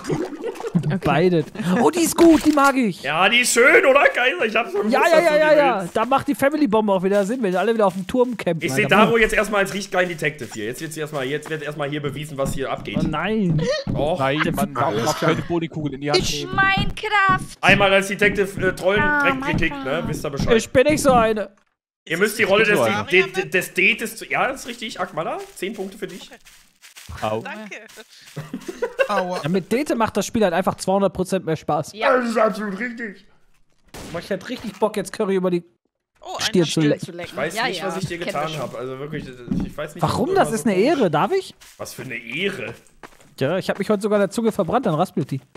Beide. Oh, die ist gut, die mag ich. Ja, die ist schön, oder, Kaiser? Ich hab's schon gewusst, dass du die Ja. willst. Da macht die Family-Bombe auch wieder Sinn, wenn alle wieder auf dem Turm campen. Ich sehe Daro jetzt erstmal als richtig geilen Detective hier. Jetzt wird erstmal hier bewiesen, was hier abgeht. Oh nein. Och. Nein, man darf keine Bodenkugel in die Hand Ich nehmen. mein Kraft. Einmal als Detective Trollen direkt mein gekickt, ne? Gott. Wisst ihr Bescheid. Ich bin nicht so eine. Ihr müsst die Rolle des Marianne? Dates... Ja, das ist richtig, Akmala. 10 Punkte für dich. Au. Danke. Aua. Ja, mit Dete macht das Spiel halt einfach 200% mehr Spaß. Ja. Das ist absolut richtig. Ich hätte richtig Bock, jetzt Curry über die Oh, Stirn einer zu steht. lecken. Zu lecken. Ich weiß ja, nicht, was ich dir Kennen getan wir schon. habe. Also wirklich, ich weiß nicht. Warum? du Das immer ist so eine komisch- Ehre, darf ich? Was für eine Ehre. Ja, ich habe mich heute sogar in der Zunge verbrannt, dann raspelt die.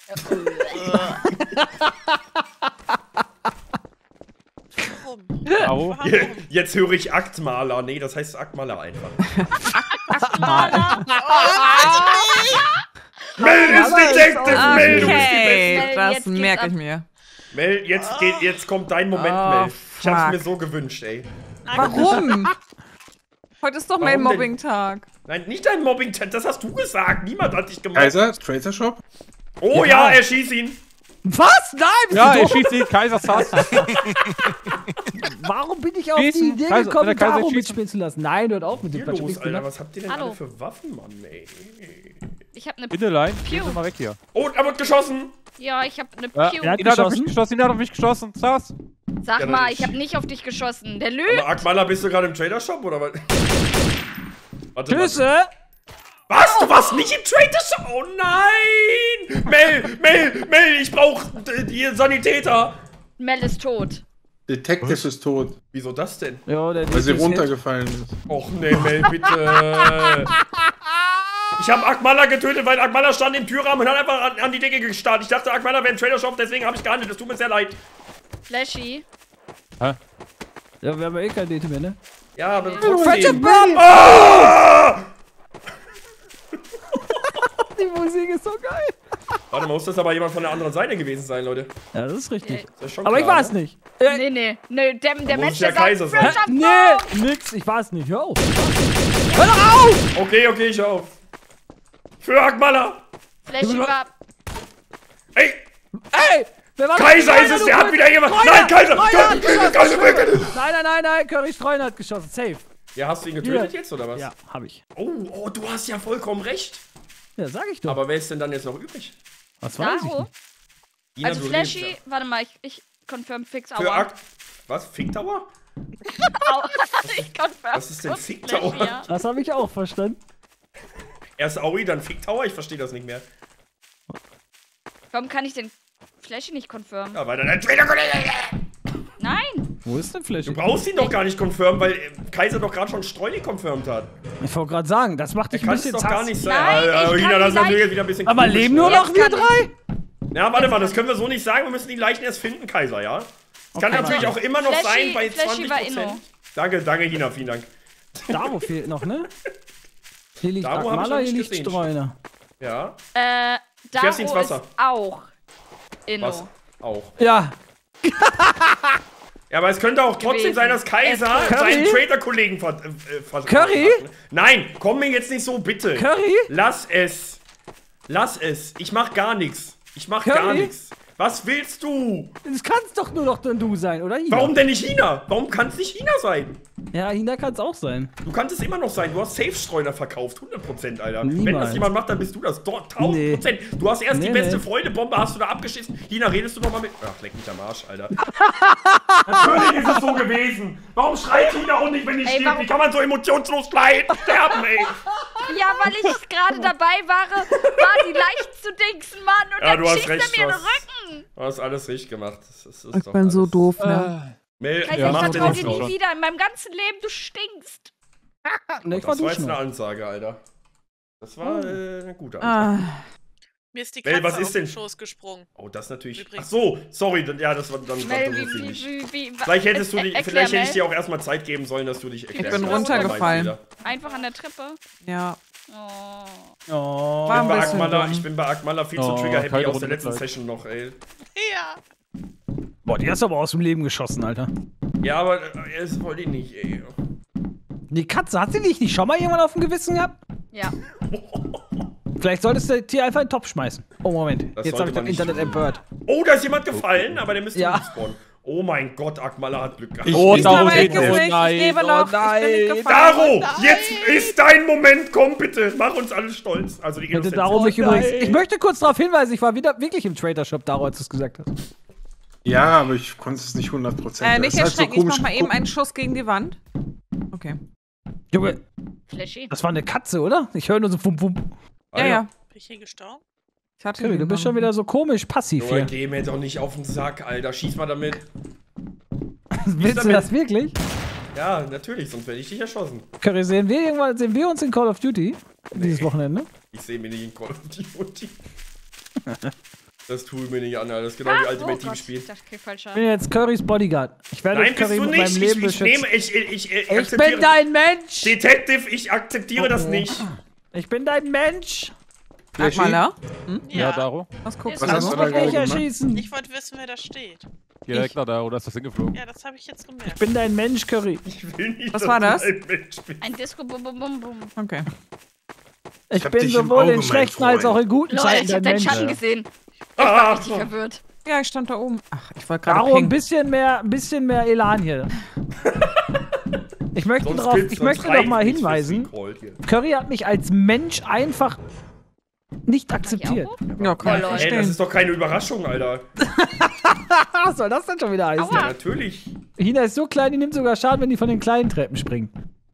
Warum? Au. Warum? Jetzt höre ich Aktmaler. Nee, das heißt Aktmaler einfach. Mel ist Detective! Mel, du bist die Okay, Beste! das Jetzt geht's merke ab. ich mir. Mel, jetzt kommt dein Moment, Oh, Mel. Ich hab's fuck. mir so gewünscht, ey. Warum? Heute ist doch mein Warum denn? Mobbing-Tag. Nein, nicht dein Mobbing, das hast du gesagt. Niemand hat dich gemobbt. Kaiser, Tracer Shop? Oh ja, erschieß ihn. Was? Nein! Bist Ja, du er doof? schießt den Kaisers Hass. Warum bin ich auf die Schießen. Idee Kaiser- gekommen, der Kaiser Daro schießen. mitspielen zu lassen? Nein, hört auf mit dem Hier Quatsch. los, Nichts Alter, gemacht. was habt ihr denn Hallo. alle für Waffen, Mann, ey? Ich hab eine. Binnelein, geh Piu. doch mal weg hier. Oh, er wird geschossen. Ja, ich hab eine Ja, Pew. er hat ihn hat auf geschossen? mich geschossen, ihn hat auf mich geschossen. Saß. Sag Ja, dann mal, ich- ich hab nicht auf dich geschossen. Der lügt. Aber Akmala, bist du gerade im Trader Shop oder was? Warte mal. Tschüsse! Was? Du warst nicht im Trader Shop? Oh nein! Mel, ich brauch hier Sanitäter. Mel ist tot. Detective ist tot, Wieso das denn? Ja, der weil sie ist runtergefallen ist. Och nee, Mel, bitte. Ich habe Akmala getötet, weil Akmala stand im Türrahmen und hat einfach an die Decke gestarrt. Ich dachte, Akmala wäre im Trader Shop, deswegen habe ich gehandelt. Das tut mir sehr leid. Flashy. Ja, wir haben ja eh kein Date mehr, ne? Ja, aber Friendship trotzdem. Bomb! Ah! Die Musik ist so geil. Warte mal, muss das aber jemand von der anderen Seite gewesen sein, Leute? Ja, das ist richtig. Ist das schon Aber ich klar, war es ne? nicht. Nee. Der muss Mensch, es ja der Kaiser sagt, sein. Friendship Nee, nix, ich war es nicht. Hör auf. Hör doch auf! Okay, ich auf. Für Akmala. Flashy war. Ey, Ey! Wer war Kaiser das? ist es, du der hat Kurz- wieder jemand. Streuner! Nein, Kaiser! Streuner hat geschossen! Kaiser! Nein, Curry Streuner hat geschossen. Safe. Ja, hast du ihn getötet Hier. jetzt, oder was? Ja, hab ich. Oh, du hast ja vollkommen recht. Ja, sag ich doch. Aber wer ist denn dann jetzt noch übrig? Was weiß ich Daro. nicht. Ina, Also du Flashy, lebst warte mal, ich confirm fix ja. Für Aua. Akt. Was? Ficktower? Ich confirm. Was ist denn Flashy, Ficktower? ja. Das habe ich auch verstanden. Erst Aui, dann Ficktower? Ich verstehe das nicht mehr. Warum kann ich den Flashy nicht confirmen? Ja, weil dann ein Trader-Kollege. Nein! Wo ist denn Flash? Du brauchst ihn doch gar nicht confirmen, weil Kaiser doch gerade schon Streuli confirmed hat. Ich wollte gerade sagen, das macht dich ein Kann es bisschen doch gar nicht sein. Nein, ich kann Ina, das ist die natürlich Leichen- jetzt wieder ein bisschen Aber komisch, leben nur oder? noch wir kann drei? Ja, warte mal, das können wir so nicht sagen. Wir müssen die Leichen erst finden, Kaiser, ja? Es kann Okay, natürlich warte. auch immer noch Flashy- sein bei Flashy war 20%. Inno. Danke, Hina, vielen Dank. Daro fehlt noch, ne? Hier liegt Daro hab ich noch Akmala, nicht hier liegt gesehen. Streuner. Ja, Daro werf's ins Wasser. ist auch Inno. was auch. Ja, Ja, aber es könnte auch trotzdem Gewesen. sein, dass Kaiser Curry? seinen Trader-Kollegen Curry? hat. Nein, komm mir jetzt nicht so, bitte. Curry? Lass es. Ich mach gar nichts. Curry? Gar nichts. Was willst du? das kann's doch nur noch dann du sein, oder? Hina? Warum denn nicht China? Warum kann es nicht China sein? Ja, Hina kann's auch sein. Du kannst es immer noch sein. Du hast Safe-Streuner verkauft. 100%, Alter. Wenn das Niemals. jemand macht, dann bist du das. Dort 1000%. Du hast erst die Nee, beste nee. Freunde-Bombe, hast du da abgeschissen. China, redest du noch mal mit. Ach, leck mich am Arsch, Alter. Natürlich ist es so gewesen. Warum schreit China auch nicht, wenn ich Ey, stirb? warum- Wie kann man so emotionslos sterben, ey? Ja, weil ich gerade dabei war die leicht zu dingsen, Mann. Und Ja, dann du hast schießt recht, er mir du in den hast- Rücken. Du hast alles richtig gemacht. Das ist Ich doch bin so alles- doof, ne? Mel, Kaiser, Ja, ich mach mach dir vertraue nichts dir nie draus. wieder. In meinem ganzen Leben, du stinkst. Ne, ich war Das war jetzt duschen. eine Ansage, Alter. Das war eine gute Ansage. Ah, Mir ist die Mel, Katze was auf ist den denn? Schoß gesprungen. Oh, das natürlich. Übrigens. Ach so, sorry, ja, das war dann Mel, das wusste ich nicht. wie, Vielleicht hättest du erklär, vielleicht hätte ich Mel. dir auch erstmal Zeit geben sollen, dass du dich erklärst. bin Das war runtergefallen. mein Fehler. Einfach an der Treppe. ja. Oh. Oh. War ein bisschen Ich dumm. bin bei Akmala viel zu Oh, trigger-happy keine aus Runde der letzten Mitleid. Session noch, ey. Ja. Boah, die hast du aber aus dem Leben geschossen, Alter. Ja, aber das wollte ich nicht, ey. Die Katze, hat sie dich nicht schon mal jemand auf dem Gewissen gehabt? Ja. Vielleicht solltest du hier einfach in den Topf schmeißen. Oh, Moment. Das Jetzt habe ich sollte man das Internet nicht tun. empört. Oh, da ist jemand gefallen, aber der müsste Ja. respawnen. Oh mein Gott, Akmala hat Glück gehabt. Oh, Ich- Daro Ich geht lebe oh nicht, nein, ich lebe oh noch. Ich bin nein. nicht gefallen. Daro, Nein. jetzt ist dein Moment. Komm bitte, mach uns alle stolz. Also die Bitte Innocents. Daro mich nein. übrigens. Ich möchte kurz darauf hinweisen, ich war wieder wirklich im Trader Shop, Daro, als du es gesagt hast. Ja, aber ich konnte es nicht 100%. Nicht Das ist halt so erschrecken, ich mach komisch mal eben einen Schuss gegen die Wand. Okay. Junge, Flashy. das war eine Katze, oder? Ich höre nur so Wum Wum. Ah, Ja, ja. Bin ich hier gestorben? Ich hatte Curry, den du bist noch. schon wieder so komisch passiv Junge, hier. geh mir doch nicht auf den Sack, Alter. Schieß mal damit. Willst du damit? das wirklich? Ja, natürlich, sonst werde ich dich erschossen. Curry, sehen wir uns in Call of Duty dieses Wochenende? Ich sehe mich nicht in Call of Duty. Das tue mir nicht an, Alter. Das ist genau wie Ultimate Team Spiel. Ich dachte, okay, falscher. Ich bin jetzt Currys Bodyguard. Ich werde Nein, bist Curry du mit nicht. meinem Leben Ich beschützen. nehme, ich Ich akzeptiere. bin dein Mensch! Detective, ich akzeptiere das nicht. Ich bin dein Mensch! Akmala, Ja, Daro. was guckst Was du? hast du Ich da muss gerade dich gemacht? erschießen! Ich wollte wissen, wer da steht. Direkt nach Daro, da ist das hingeflogen. Ja, das habe ich jetzt gemerkt. Ich bin dein Mensch, Curry. Ich will nicht, Was dass war du das? ein Mensch bist. Ein Disco bum bum bum bum. Okay. Ich hab bin dich im sowohl Auge, in mein schlechten als auch Freund. in guten Leute, Zeiten ich hab dein deinen Mensch. Schatten gesehen. Ah, Ich bin verwirrt. Ja, ich stand da oben. Ach, ich wollte gerade Daro, ein pingen. bisschen mehr Elan hier. Ich möchte, sonst drauf, willst- ich sonst möchte noch reicht mal nichts fürs hinweisen, Recall hier. Curry hat mich als Mensch einfach nicht akzeptiert. Ja, kann ich Lol. Ey, das verstehen. ist doch keine Überraschung, Alter. Was soll das denn schon wieder heißen? Ja, natürlich. Hina ist so klein, die nimmt sogar Schaden, wenn die von den kleinen Treppen springen.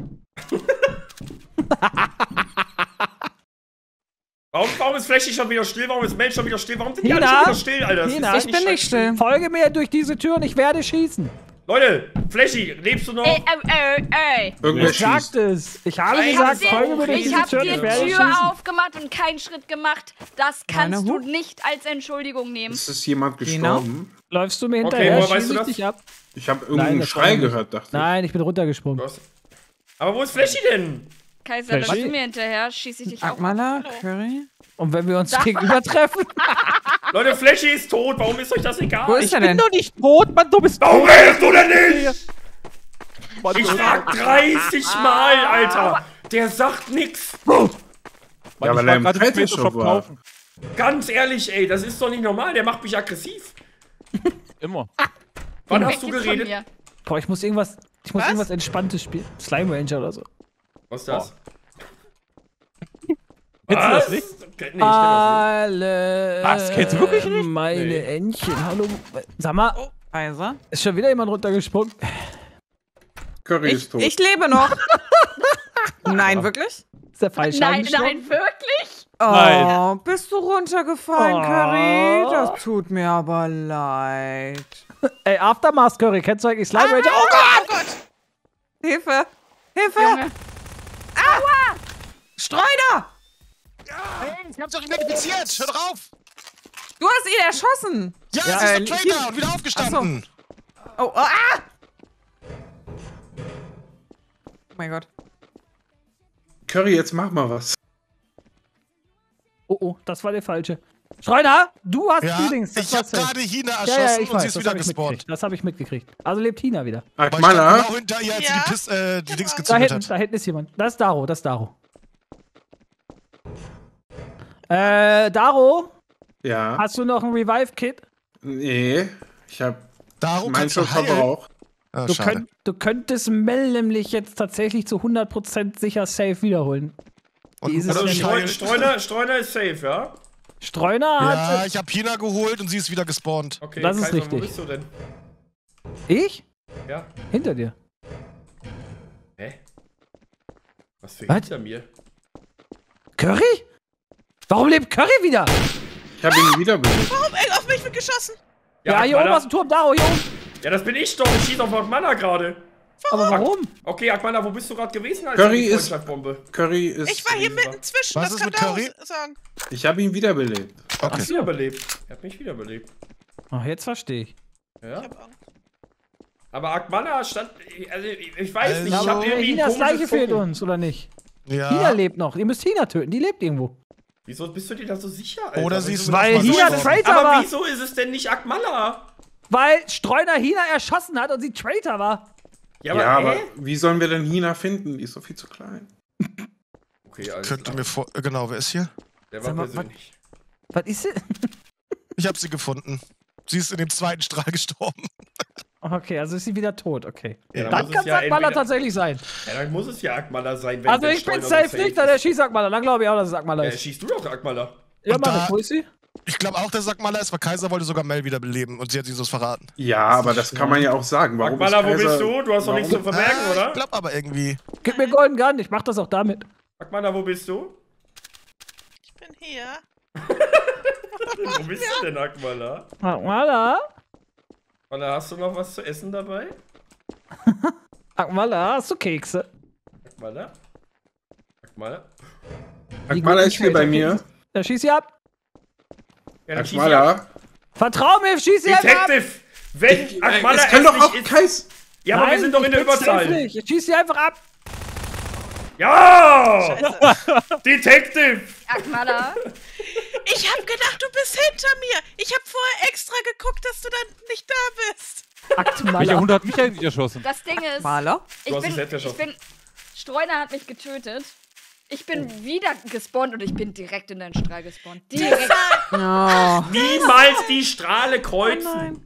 Warum ist Flashy schon wieder still? Warum ist Mel schon wieder still? Warum sind die Hina? alle schon wieder still, Alter? Das Hina? ist Ich bin nicht still. Folge mir durch diese Tür und ich werde schießen. Leute, Flashy, lebst du noch? Ey. Irgendwer Ich sagte schießt. es. Ich habe Ich gesagt, hab's dir- folge mir durch Ich diese hab Tür und dir ich werde Tür schießen. aufgemacht und keinen Schritt gemacht. Das kannst du nicht als Entschuldigung nehmen. Ist es jemand gestorben? Läufst du mir Okay, hinterher, woher weißt schieße du ich das? dich ab. Ich habe Nein, irgendeinen das war Schrei nicht. gehört, dachte ich. Nein, ich bin runtergesprungen. Du hast- Aber wo ist Flashy denn? Kaiser, läufst Flashy? du mir hinterher, schieße ich dich auch. Akmala, Curry. Und wenn wir uns gegenüber treffen? Leute, Flashy ist tot. Warum ist euch das egal? Wo ist er denn? Doch nicht tot, Mann, du bist Warum redest du denn nicht? Mann, Ich du- frag 30 Mal, Alter. Der sagt nix. Mann, Ja, ich weil war er im gerade Trader Trader Shop war. kaufen. Ganz ehrlich, ey, das ist doch nicht normal. Der macht mich aggressiv. Immer. Wann Weg hast du jetzt von geredet? mir. Boah, ich muss irgendwas Entspanntes spielen. Slime Ranger oder so. Was ist das? Kennst du das nicht? Nee, ich kenn das Alle Was, kennst du wirklich nicht? meine Nee. Entchen. Hallo. Sag mal, Kaiser. ist schon wieder jemand runtergesprungen? Curry ist tot. Ich lebe noch. Nein, wirklich? Ist der falsch Nein, wirklich? Oh, Nein. bist du runtergefallen, Oh. Curry? Das tut mir aber leid. Ey, Aftermath Curry, kennst du eigentlich Slime Ranger? Oh Oh Gott! Hilfe! Hilfe! Junge. Streuner! Ich hab's doch identifiziert! Hör doch auf! Du hast ihn erschossen! Ja, Ja, es ist doch Traitor und wieder aufgestanden! Oh, ah! Oh mein Gott. Curry, jetzt mach mal was. oh, das war der falsche. Streuner, du hast Ja, die Dings. Das ich hab war's ja. gerade Hina Ja, erschossen ja, ich und weiß, sie ist das wieder hab ich gespawnt. mitgekriegt. Das habe ich mitgekriegt. Also lebt Hina wieder. Weil ich Akmala, genau hinter ihr, als Ja. sie die Dings Da gezündet hinten, hat. da hinten ist jemand. Das ist Daro, das ist Daro. Daro, ja. hast du noch ein Revive-Kit? Nee, ich hab Darum meinen kannst du schon heilen. verbraucht. Ah, Du, schade. du könntest Mel nämlich jetzt tatsächlich zu 100% sicher safe wiederholen. Und Wie ist es Also denn? Streuner ist safe, ja? Streuner Ja, hat... ich hab Hina geholt und sie ist wieder gespawnt. Okay, Das ist Kaiser, richtig. Wo bist du denn? Ich? Ja. Hinter dir. Hä? Was für Was? hinter mir? Curry? Warum lebt Curry wieder? Ich hab ihn wiederbelebt. Warum? Ey, auf mich wird geschossen! Ja, hier oben Akmala- aus dem Turm, Daro, hier oben. Ja, das bin ich doch. Ich schieß auf Akmala gerade. Aber warum? Okay, Akmala, wo bist du gerade gewesen als Curry die ist- Freundschaftsbombe? Curry ist. Ich war hier mitten zwischen, Was das ist kann mit Daro Curry? sagen. Ich hab ihn wiederbelebt. Hat Okay. mich wiederbelebt. Er hat mich wiederbelebt. Ach, jetzt verstehe ich. Ja? Ich hab Angst. Aber Akmala stand. Also, ich weiß nicht. Ich Also- hab irgendwie ein Hinas komisches Leiche fehlt Gucken. uns, oder nicht? Ja. Hina lebt noch. Ihr müsst Hina töten, die lebt irgendwo. Wieso bist du dir da so sicher, Alter? Oder sie ist Wieso- Weil nochmal Hina gestorben. Traitor Aber war. wieso ist es denn nicht Akmala? Weil Streuner Hina erschossen hat und sie Traitor war. Ja, Ja, aber hä? wie sollen wir denn Hina finden? Die ist doch viel zu klein. Okay, alles Könnte klar. mir vor. Genau, wer ist hier? Der Sag war mal, persönlich. Was ist denn? Ich habe sie gefunden. Sie ist in dem zweiten Strahl gestorben. Okay, also ist sie wieder tot, okay. Ja, Dann muss es kann ja Akmala entweder- tatsächlich sein. Ja, dann muss es ja Akmala sein, wenn Also wenn ich bin Streuner safe nicht, dann erschießt Akmala. Dann glaube ich auch, dass es Akmala Ja, ist. schießt du doch Akmala. Ja, Und Mann, da- wo ist sie? Ich glaube auch, der Sackmaler ist, weil Kaiser wollte sogar Mel wiederbeleben und sie hat Jesus verraten. Ja, aber das kann man ja auch sagen. Warum Akmala, ist wo bist Kaiser- du? Du hast doch nichts zu vermerken, Ich oder? glaube aber irgendwie. Gib mir Golden Gun, ich mach das auch damit. Akmala, wo bist du? Ich bin hier. Wo bist du denn, Akmala? Akmala? Akmala, hast du noch was zu essen dabei? Akmala, hast du Kekse? Akmala? Akmala? Akmala ist hier bei mir. Ja, schieß sie ab. Ja, dann schieß sie ab. Akmala. Vertrau mir, schieß sie einfach ab. Auch wenn Akmala Es kann doch auch nicht ist. Kais. Ja, aber wir Nein, sind doch in ich der bin's safe Überzahl. nicht. Ich schieß sie einfach ab. Ja! Scheiße. Detective! Akmala. Ich hab gedacht, du bist hinter mir. Ich hab vorher extra geguckt, dass du dann nicht da bist. Welcher Akmala. Hund hat mich eigentlich erschossen? Das Ding ist, Maler? Du hast dich selbst ich erschossen. bin, Streuner hat mich getötet. Ich bin wieder gespawnt und ich bin direkt in deinen Strahl gespawnt. Direkt. Ja. Niemals die Strahle kreuzen.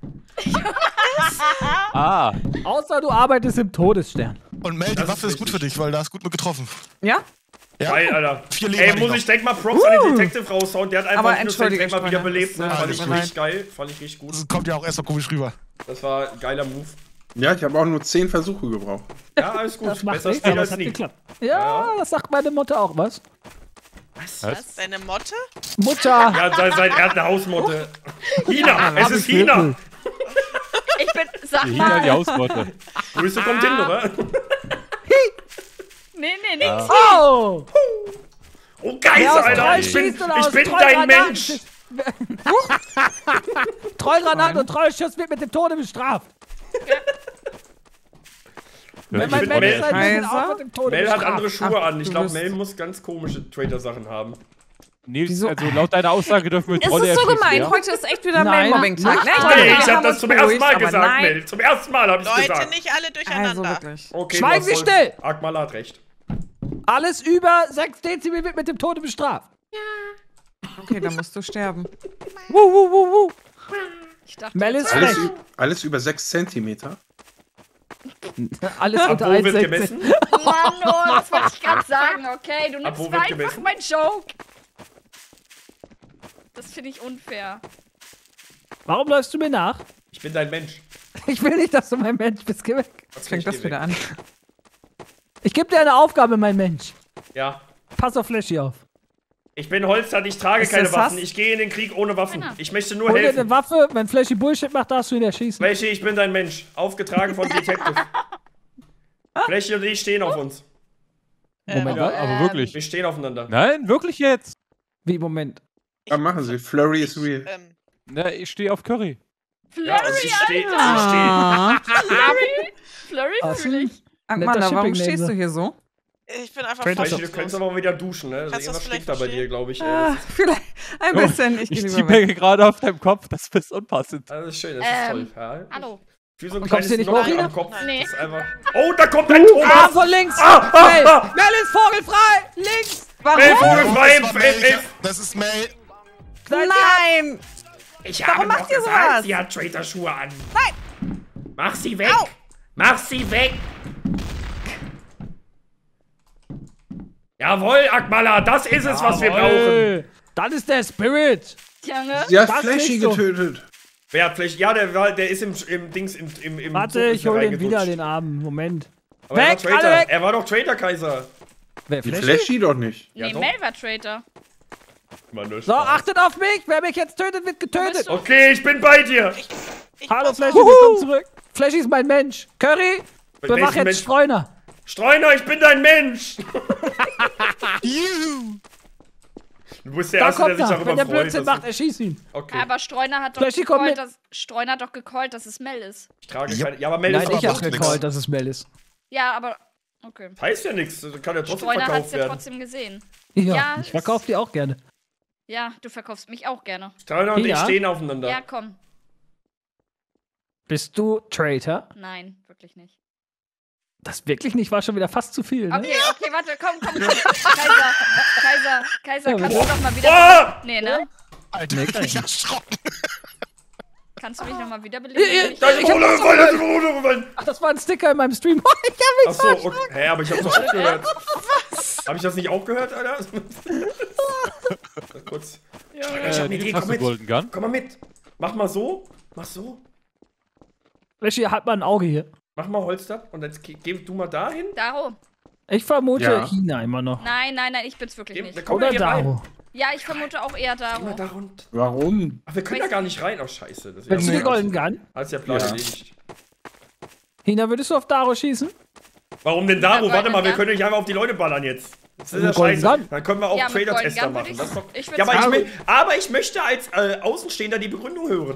Ah, Außer du arbeitest im Todesstern. Und Mel, die Das Waffe ist ist gut für richtig. dich, weil da hast gut mit getroffen. Ja? Ja? Geil, Alter. 4 Leben Ey, hat die muss noch. ich direkt mal Props an den Detective raushauen. Der hat Aber einfach Innocent entschuldige, direkt mal wieder Freunde, belebt. Ne? das Fand ich tut mir richtig geil. Fand ich richtig gut. Das kommt ja auch erst mal komisch rüber. Das war ein geiler Move. Ja, ich habe auch nur 10 Versuche gebraucht. Ja, alles gut. Das macht Besser nichts, spät aber als es hat nie. geklappt. Ja, das sagt meine Mutter auch, was? was? Deine Motte? Mutter! Ja, er hat eine Hausmotte. Hina, es ist Hina. Ich bin, sag Die Hina, die mal. Hausmotte. Grüße kommt hin, oder? Nee, nix. Oh! Oh, Wer Kaiser, aus Alter. Treu Ich bin schießt und aus dein Treugranaten Mensch. schießt- Treugranaten und Treuschuss wird mit dem Tode bestraft. Wenn mein finde, Mensch sein will, Kaiser? auch mit dem Tode Mel hat bestraft. andere Schuhe an. Ich du glaube, bist- Mel muss ganz komische Traitor-Sachen haben. Nee, Wieso? also laut deiner Aussage dürfen wir Es Trolle ist so erschießen, gemein. ja? Heute ist echt wieder Nein, Mail-Mobbing-Tag. nicht Ne? heute. Nee, Ja, ich habe das zum ersten Mal aber gesagt, nein. Mel. Zum ersten Mal habe ich Leute, gesagt. nicht alle Also durcheinander. wirklich. Okay, Schweigen du hast Sie voll- still! Akmala hat recht. Alles über 6 Dezibel wird mit dem Tode bestraft. Okay, dann musst du sterben. Ich dachte, Mel ist Alles, frech. alles über 6 Zentimeter. Alles Ab unter wo wird 1,60. gemessen? Mann, oh, das wollte ich gerade sagen, okay? Du Ab nimmst wo mir wird einfach gemessen? mein Joke. Das finde ich unfair. Warum läufst du mir nach? Ich bin dein Mensch. Ich will nicht, dass du mein Mensch bist. Geh weg. Was Fängt das wieder an. Ich gebe dir eine Aufgabe, mein Mensch. Ja. Pass auf Flashy auf. Ich bin Holzert, ich trage Ist keine das Waffen. Hass? Ich gehe in den Krieg ohne Waffen. Genau. Ich möchte nur Hol dir helfen. eine Waffe. Wenn Flashy Bullshit macht, darfst du ihn erschießen. Fläche, ich bin dein Mensch. Aufgetragen von Detective. Fläche und ich stehen auf uns. Moment, Ja, was? aber wirklich. Wir stehen aufeinander. Nein, wirklich jetzt? Wie, Moment. Was machen Sie? Flurry is real. Na, ich stehe auf Curry. Ja, und Flurry, sie steht. Ah. Flurry Was? fühle ich. Akmala, warum Shipping-Name. stehst du hier so? Ich bin einfach Traitor Fläche, du fassungslos. könntest aber mal wieder duschen, ne? Also Kannst du das irgendwas stinkt vielleicht da bei dir, verstehen? glaube ich. Ah, vielleicht ein bisschen. Ich Ich gehe lieber weg. tippe gerade auf deinem Kopf, das ist unpassend. Das ist schön, das ist toll. Ja. Hallo. Wie so ein Und kleines kommst du nicht Loch hoch, Ina? am Kopf. Nee. Das ist einfach... Oh, da kommt ein Ah, Thomas! von links! Ah, Mel! ah. Mel ist vogelfrei! Links! Mel, vogelfrei! Das war Mel. Mel. Das ist Mel. Nein! Ich Warum habe macht doch ihr gesagt, sowas? sie hat Traitor-Schuhe an. Nein! Mach sie weg! Mach sie weg! Jawohl, Akmala, das ist es, was wir brauchen. Das ist der Spirit! Junge. Sie hat Das Flashy nicht so. getötet. Wer hat vielleicht... Ja, der ist im Dings, im Warte, Zug ist ich der hol den reingerutscht. wieder, den Arm. Moment. Aber er war Weg, alle Traitor. weg! Er war doch Traitor-Kaiser. Wer, Die Flashy? Flashy doch nicht. Ja, Nee, doch. Mel war Traitor. Mann, nur So, Spaß. achtet auf mich! Wer mich jetzt tötet, wird getötet! bist du? Okay, ich bin bei dir. Ich Hallo muss Flashy, auch- willkommen zurück! Flashy ist mein Mensch! Curry, bewach welchen jetzt Mensch? Streuner! Streuner, ich bin dein Mensch. Juhu. Du bist der Da Erste, der kommt sich er! darüber Wenn der freut. Blödsinn dass- macht, erschieß ihn! Okay, Aber Streuner hat doch Flashy, komm gecallt, mit. Streuner hat doch gecallt, dass es Mel ist. ich trage Ja. keine... Ja, aber Mel Nein, ist ich doch hab macht nix. gecallt, dass es Mel ist. Ja, aber. Okay. heißt ja nichts. Das kann ja trotzdem Streuner hat es verkauft ja werden. trotzdem gesehen. Ja, Ja, ich verkauf die auch gerne. Ja, du verkaufst mich auch gerne. Streuner und ich Ja. stehen aufeinander. Ja, komm. Bist du Traitor? Nein, wirklich nicht. Das wirklich nicht, war schon wieder fast zu viel. Ne? Okay, warte, komm. Kaiser, kannst du doch mal wieder... Ah! Nee, ne? Alter, ich bin erschrocken. Kannst du mich nochmal wiederbeleben? Da ist eine Kohle gefallen, da ist eine Kohle gefallen. Ach, das war ein Sticker in meinem Stream. Ich hab mich Achso, okay. Hä, aber ich hab's doch auch gehört. Hab ich das nicht auch gehört, Alter? Kurz. Ich hab eine Idee, Hast du Golden Gun? Komm mal mit. Mach mal so. Mach so. Welche hat man ein Auge hier? Mach mal Holster und jetzt geh du mal dahin. Daro. Ich vermute Ja. China immer noch. Nein, ich bin's wirklich nicht. Komm Oder hier rein. Daro. Ja, ich vermute auch eher Geh mal Daro. da runter. Warum? Ach, wir können da gar nicht rein. Oh, scheiße. Das Willst du ist die Golden Gun? Alles der Plan Ja. erledigt. Hina, würdest du auf Daro schießen? Warum denn Daro? Ja, Warte mal, wir Golden können nicht einfach auf die Leute ballern jetzt. Das ist ja Mit Golden scheiße. Gun? Dann können wir auch Ja, mit Trader-Tester Golden Gun machen. Das ist doch ich ja, aber, sagen. aber ich möchte als Außenstehender die Begründung hören.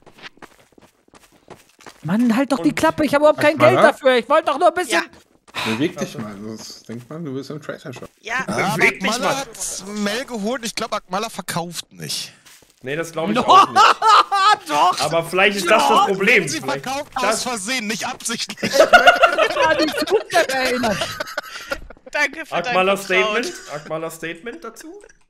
Mann, halt doch die Klappe, ich habe überhaupt kein Akmala? Geld dafür. Ich wollte doch nur ein bisschen... Ja. Beweg dich mal, sonst denkt man, du bist im Trader Shop. Ja, Beweg dich Akmala mal. hat Mel geholt. Ich glaube, Akmala verkauft nicht. Nee, das glaube ich auch nicht. Doch! Aber vielleicht ist das das Problem. Sie Vielleicht verkauft aus das, Versehen, nicht absichtlich. an die Zukunft erinnern. danke für Akmala dein Vertrauen. Akmala Statement dazu?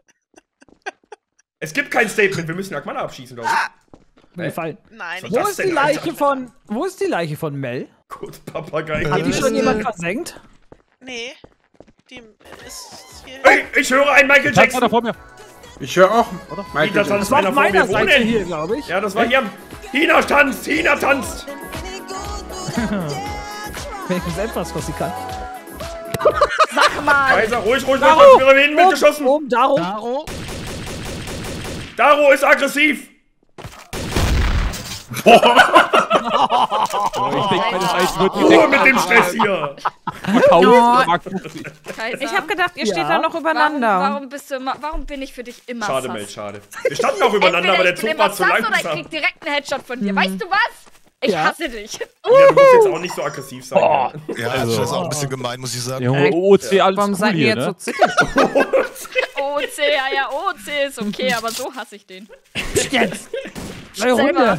Es gibt kein Statement, wir müssen Akmala abschießen, glaube ich. Mir gefallen. Nein, Was ich das Wo ist denn, die Alter? Leiche von... Wo ist die Leiche von Mel? Gut, Papagei. Hat die schon jemand versenkt? Nee. Die ist hier. Hey, ich höre einen Michael Jackson da Jackson. vor mir. Ich höre auch Michael Das Jackson. Das war Einer auf vor meiner mir Seite wohnen. hier, glaube ich. Ja, das war hier. Hina tanzt, Hina tanzt. Wenigstens etwas, was sie kann. Sag mal. Kaiser, ruhig, ruhig, Daro! ruhig, wir haben ihn mitgeschossen. Oben, Daro. Daro? Daro ist aggressiv. Ich denke, meine Eis wird Ruhe mit dem Stress hier. verkauft. Kaiser. Ich habe gedacht, ihr steht Ja. da noch übereinander. Warum bin ich für dich immer Schade, sass? Mel, schade. Wir standen auch übereinander, aber der Entweder Zug ich bin war immer zu sass oder ich langsam. krieg direkt einen Headshot von dir. Weißt du was? Ich Ja. hasse dich. Ja, du musst jetzt auch nicht so aggressiv sein. Oh. Ja, also. das ist auch ein bisschen gemein, muss ich sagen. Junge, OC, alles Warum cool seid ihr hier, jetzt so ne? zickig? OC, ja, OC ist okay, aber so hasse ich den. Jetzt. Neue Selber. Runde.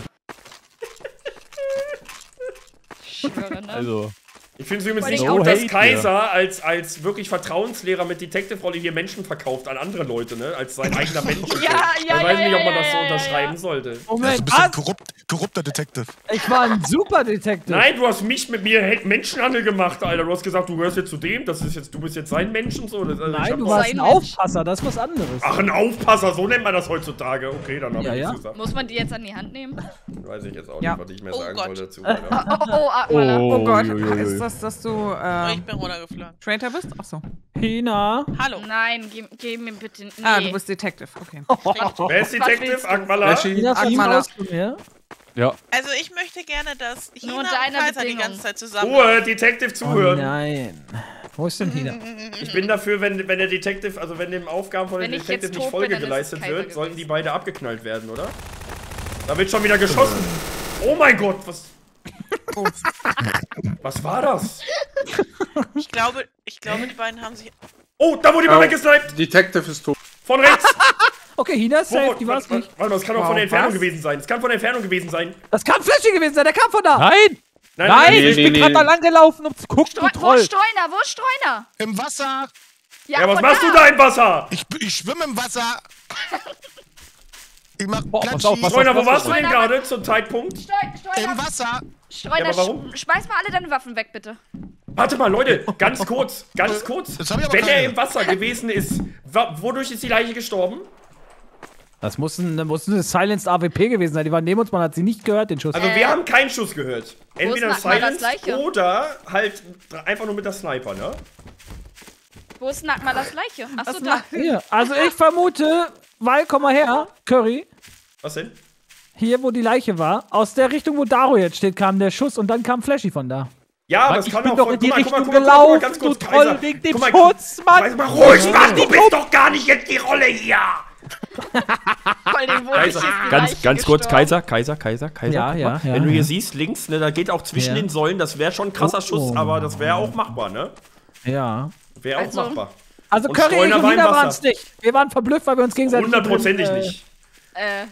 Ich schwöre, ne? Also, Ich finde es übrigens nicht No gut, dass hate Kaiser als wirklich Vertrauenslehrer mit Detective-Rolle hier Menschen verkauft an andere Leute, ne? Als sein eigener Mensch. Ja, Ich weiß nicht, ob man das so ja. unterschreiben sollte. Das ist ein Moment, bisschen was? korrupter Detective. Ich war ein super Detective. Nein, du hast mich mit mir Menschenhandel gemacht, Alter. Du hast gesagt, du gehörst jetzt zu dem, das ist jetzt, du bist jetzt sein Mensch und so. Das, also ich Nein, hab du doch- warst ein Sein Mensch. Aufpasser, das ist was anderes. Ach, ein Aufpasser, so nennt man das heutzutage. Okay, dann hab Ja, ich ja. nichts gesagt. Muss man die jetzt an die Hand nehmen? Weiß ich jetzt auch Ja. nicht, was ich mehr Oh sagen Gott. wollte dazu. Alter. Oh, Akmala. Oh Gott, Uiuiui. ist das, dass du Oh, ich bin runtergeflogen. Traitor bist? Achso. Hina. Hallo. Nein, geh mir bitte. Nee. Ah, du bist Detective, okay. Wer ist Was willst Detective? du? Akmala? Flashy? Hina, flieg Akmala. raus von mir. ja. Also ich möchte gerne, dass Hina Nur und deine Kaiser die Bedingung. ganze Zeit zusammen. Ruhe, Detective Oh zuhören. nein. Wo ist denn Hina? Ich bin dafür, wenn der Detective, also wenn dem Aufgaben von dem Wenn ich Detective jetzt nicht tot Folge bin, dann ist geleistet es Kaiser wird, sollten gewesen. die beide abgeknallt werden, oder? Da wird schon wieder geschossen. Oh mein Gott, was? Was war das? Ich glaube, die beiden haben sich. Oh, da wurde jemand weggesniped. Detective ist tot. Von rechts. Okay, Hina ist safe, die war's Warte nicht. mal, das kann auch von der Entfernung was? gewesen sein. Es kann von der Entfernung gewesen sein. Das kann Flashy gewesen sein, der kam von da. Nein! Nein! nee, Ich nee, bin nee. gerade da lang gelaufen, um zu gucken, du Wo ist Troll! Streuner? Wo ist Streuner? Im Wasser. Ja, was von machst du da im Wasser? Ich schwimme im Wasser. Ich mach Boah, pass Platschi. auf, pass Freunde, wo auf, warst du denn Streuner, gerade zum Zeitpunkt? Im Streuner, Wasser. Streuner, Ja, aber warum? schmeiß mal alle deine Waffen weg, bitte. Warte mal, Leute, ganz kurz, ganz kurz. Das hab ich aber Wenn er keine. im Wasser gewesen ist, wodurch ist die Leiche gestorben? Das muss eine Silenced AWP gewesen sein. Die war neben uns, man hat sie nicht gehört, den Schuss. Also wir haben keinen Schuss gehört. Entweder ist Akmalas Silence Leiche? oder halt einfach nur mit der Sniper, ne? Wo ist Akmalas Leiche? Achso, da. Hier, also ich vermute, weil, komm mal her, Curry, Was denn? hier, wo die Leiche war, aus der Richtung, wo Daro jetzt steht, kam der Schuss und dann kam Flashy von da. Ja, aber Mann, es ich kann bin auch doch von... in die guck mal, Richtung guck mal, gelaufen, ganz du kurz, Troll, Kaiser. wegen dem Guck mal, Schutz, Mann! Weiß mal ruhig, Mann, du bist doch gar nicht jetzt die Rolle hier! Voll den Wurf, ist die Leiche ganz kurz, gestorben. Kaiser. Ja, guck ja, mal. ja, Wenn du hier ja. siehst, links, ne, da geht auch zwischen Ja. den Säulen, das wäre schon ein krasser Oh. Schuss, aber das wäre auch machbar, ne? Ja. Wäre auch Also, machbar. Also Und Curry Streuner und war im Hina Wasser. waren es nicht. Wir waren verblüfft, weil wir uns gegenseitig... Hundertprozentig drin, nicht.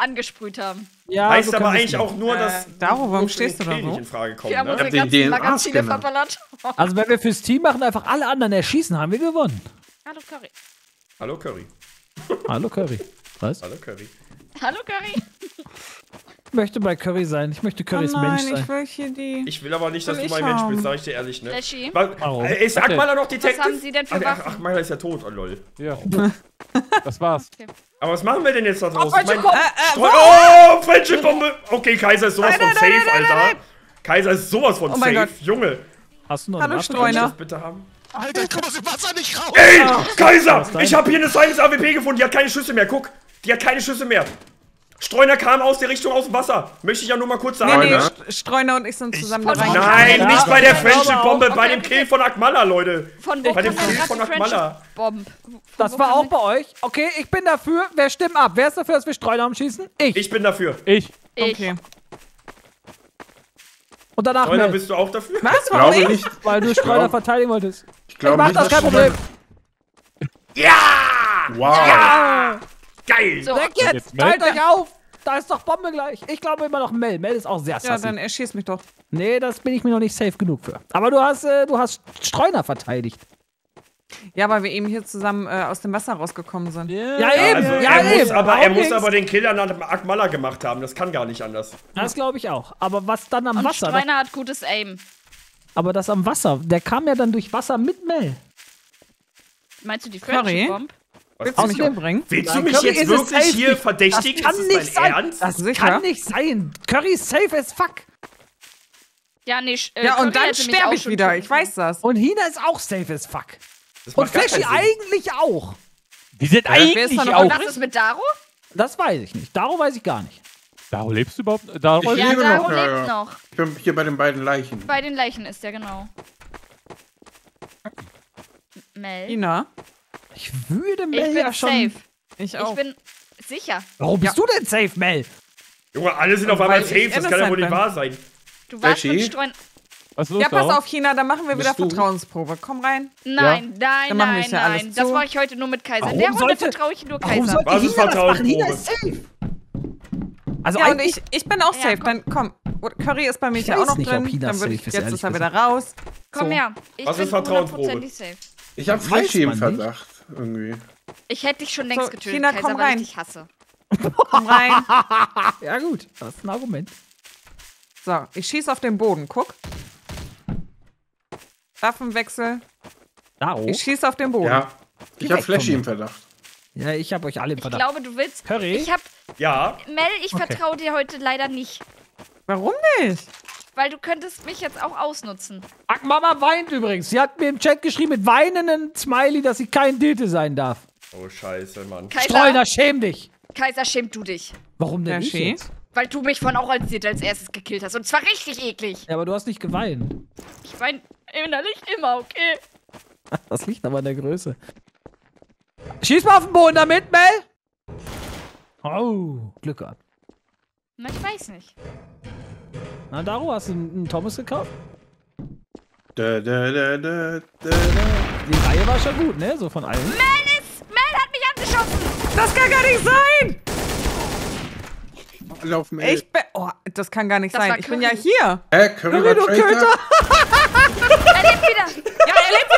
angesprüht haben. Ja, heißt so aber kann es eigentlich gehen. auch nur, dass Daro, warum nur für stehst den du da Kill so? nicht in Frage kommen, Wir haben ne? unsere den ganzen DNA-Scanner. Magazine verballert. Also wenn wir fürs Team machen, einfach alle anderen erschießen, haben wir gewonnen. Hallo Curry. Hallo Curry. Hallo Curry. Was? Hallo Curry. Hallo Curry. Ich möchte bei Curry sein. Ich möchte Oh Currys nein, Mensch ich sein. will hier die. Ich will aber nicht, dass Will du ich mein Mensch haben. bist, sag ich dir ehrlich, ne? Flashy. Warum? Ist Okay. Akmaler noch Detective? Was haben Sie denn für Waffen? Akmaler ist ja tot, oh lol. Ja. Das war's. Aber was machen wir denn jetzt da draußen? Ich mein, wo? oh, Friendship-Bombe! Okay, Kaiser ist sowas von safe, Alter. Kaiser ist sowas von Oh mein safe. Gott. Junge, Hast du noch Hallo, eine kann Waffe? ich Streuner. das bitte haben? Alter, ich komm aus dem Wasser nicht raus. Ey, Kaiser! ist dein- Ich habe hier eine Silence AWP gefunden, die hat keine Schüsse mehr. Guck, die hat keine Schüsse mehr. Streuner kam aus der Richtung aus dem Wasser. möchte ich ja nur mal kurz sagen. Nee, ne? Streuner und ich sind zusammen da von- rein. Nein, Ja, nicht bei der ich glaube Friendship-Bombe, auch. bei Okay, dem okay. Kill von Akmala, Leute. Von wo Bei dem kam denn Kill von gerade die Akmala. Friendship-Bomb? Das war auch bei euch. Okay, ich bin dafür. Wer stimmt ab? Wer ist dafür, dass wir Streuner umschießen? Ich. Ich bin dafür. Ich. Okay. Und danach Streuner, Mel, bist du auch dafür? Was? Warum Glaube ich? nicht. weil du Streuner verteidigen wolltest. Ich Ich glaube mach nicht, das, dass kein Problem. Ja! Wow. Geil! So, Weg jetzt! Jetzt Mel. Teilt euch auf! Da ist doch Bombe gleich. Ich glaube immer noch Mel. Mel ist auch sehr Ja, sassy. dann erschieß mich doch. Nee, das bin ich mir noch nicht safe genug für. Aber du hast Streuner verteidigt. Ja, weil wir eben hier zusammen aus dem Wasser rausgekommen sind. Ja, Ja, eben. also ja, er muss eben. aber, Darum er muss ging's. aber den Killer nach Akmala gemacht haben. Das kann gar nicht anders. Das glaube ich auch. Aber was dann am und Wasser? Streuner hat gutes Aim. Aber das am Wasser, der kam ja dann durch Wasser mit Mel. Meinst du die Curry? Friendship-Bomb? Willst du mich Außerdem- umbringen? Willst du Nein, mich Curry jetzt ist es wirklich safe hier nicht. verdächtigen? Das Ist kann es nicht dein sein. Ernst? Das Sicher? kann nicht sein. Curry ist safe as fuck. Ja, nee, Ja, Curry und dann hätte mich sterbe auch ich schon wieder. töten Ich weiß das. Und Hina ist auch safe as fuck. Das Und macht gar Flashy keinen Sinn. eigentlich auch. Die sind wer ist eigentlich da noch auch. Was ist mit Daro? Das weiß ich nicht. Darum weiß ich gar nicht. Daro, lebst du überhaupt? Daro, Ich Ja, lebe Daro noch, ja, lebt ja. noch. Ich bin hier bei den beiden Leichen. Bei den Leichen ist der, genau. Mel. Ina? Ich würde Ich Mel bin ja schon. safe. Ich Ich auch. bin sicher. Warum bist du denn safe, Mel? Junge, alle sind auf einmal Weil safe. ich Das kann ja wohl nicht innocent wahr sein. Du warst Flashy? mit Streuner. was ist los, Ja, pass Daro? auf, China, dann machen wir wieder Bist du? Vertrauensprobe. Komm rein. Nein, Dann machen wir's ja alles Das zu. mache ich heute nur mit Kaiser. Warum In der Runde sollte- vertraue ich nur Warum Kaiser. sollte Was ist Hina das machen? Hina Vertrauensprobe? ist safe. Also Ja, und eigentlich ich bin auch Ja, safe. komm. Dann komm. Curry ist bei mir Ich ja auch weiß noch nicht, drin. ob Hina Dann würde ich, safe ist, jetzt ehrlich ist er gesagt. wieder raus. Komm So. her. Ich Was bin ist Vertrauensprobe? 100%ig safe. Ich habe Weiß Flashy im man nicht. Verdacht. Irgendwie. Ich hätte dich schon längst So, getötet, Tina, Kaiser, komm weil rein. ich dich hasse. Komm rein. ja gut, das ist ein Argument. So, ich schieße auf den Boden. Guck. Waffenwechsel. Daro? Ich schieße auf den Boden. Ja. Ich habe weg Flashy von im Verdacht. Ja, ich habe euch alle im Ich Verdacht. glaube, du willst. Curry? Ich hab. Ja. Mel, ich vertraue dir heute leider nicht. Warum nicht? Weil du könntest mich jetzt auch ausnutzen. Mama weint übrigens. Sie hat mir im Chat geschrieben mit weinenden Smiley, dass sie kein Dete sein darf. Oh, scheiße, Mann. Streuner, schäm dich. Kaiser, schäm du dich. Warum denn Ja, ich schä? jetzt? Weil du mich von auch als Dete als erstes gekillt hast. Und zwar richtig eklig. Ja, aber du hast nicht geweint. Ich weine innerlich immer, okay? Das liegt aber an der Größe. Schieß mal auf den Boden damit, Mel! Oh, Glück gehabt. Na, ich weiß nicht. Na, Daro, hast du einen Thomas gekauft? Da, da, da, da, da. Die Reihe war schon gut, ne? So von allen. Mel hat mich angeschossen. Das kann gar nicht sein! Alle auf dem L. Ich bin. Oh, das kann gar nicht Das sein. war Ich bin ja Curry. hier. Hä? Curry war du Traitor? Er lebt wieder. Ja, er lebt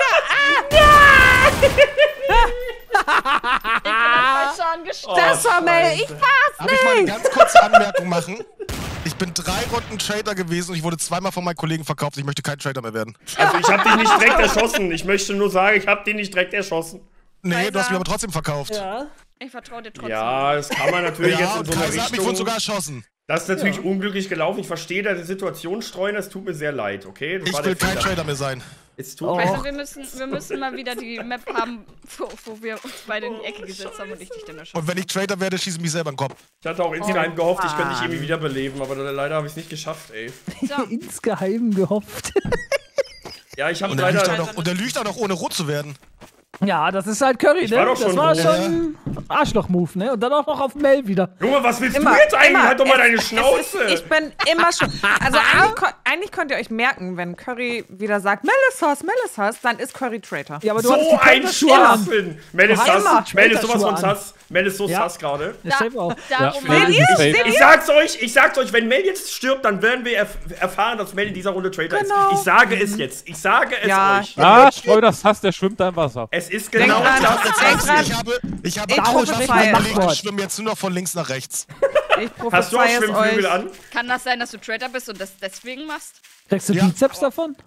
Ich bin an Schaden gestorben. Das war Mel. Ich war's Darf ich mal eine ganz kurze Anmerkung machen? Ich bin 3 Runden Trader gewesen und ich wurde zweimal von meinen Kollegen verkauft. Ich möchte kein Trader mehr werden. Also, ich hab dich nicht direkt erschossen. Ich möchte nur sagen, ich hab dich nicht direkt erschossen. Nee, du hast mich aber trotzdem verkauft. Ich vertraue dir trotzdem. Ja, das kann man natürlich jetzt Ja, in und so einer Kaiser hat mich wohl Richtung. sogar erschossen. Das ist natürlich unglücklich gelaufen. Ich verstehe deine Situation, Streuner. Es tut mir sehr leid, okay? Das Ich war will der kein Fehler. Trader mehr sein. Es tut Also mir wir müssen mal wieder die Map haben, wo wir uns beide in die Ecke gesetzt haben und ich dich dann erschossen. Und wenn ich Trader werde, schieße ich mich selber in den Kopf. Ich hatte auch insgeheim gehofft, ich könnte dich irgendwie wiederbeleben, aber leider habe ich es nicht geschafft, ey. So. Insgeheim gehofft. Ja, ich habe Und der leider. lügt auch noch, ohne rot zu werden. Ja, das ist halt Curry, ne? war doch Das schon war rot. schon Arschloch-Move, ne? Und dann auch noch auf Mel wieder. Junge, was willst Immer, du jetzt eigentlich? immer. Halt doch mal deine Ich Schnauze! bin immer schon. Also eigentlich könnt ihr euch merken, wenn Curry wieder sagt, Melissas, dann ist Curry Traitor. Ja, aber du So hast die ein Traitor-Schuhe an. Schwachsinn. Mel ist Du hast immer Sass. Mel ist sowas von Traitor-Schuhe Sass. Mel ist so Ja. Sass gerade. Das safe auch. Darum Mel ist safe. Ich sag's euch, wenn Mel jetzt stirbt, dann werden wir erfahren, dass Mel in dieser Runde Traitor Genau. ist. Ich sage es jetzt. Ich sage es Ja. euch. Ah, Schleuders Hass, der schwimmt da im Wasser. Es ist Denk genau dran, das. denk dran. Ich habe Darum geschafft, spricht meine mein Kollegen Machtwort. schwimmen jetzt nur noch von links nach rechts. Ich Hast du auch prophezei es Schwimmflügel euch. an? kann das sein, dass du Traitor bist und das deswegen machst? Kriegst du Ja. Bizeps davon?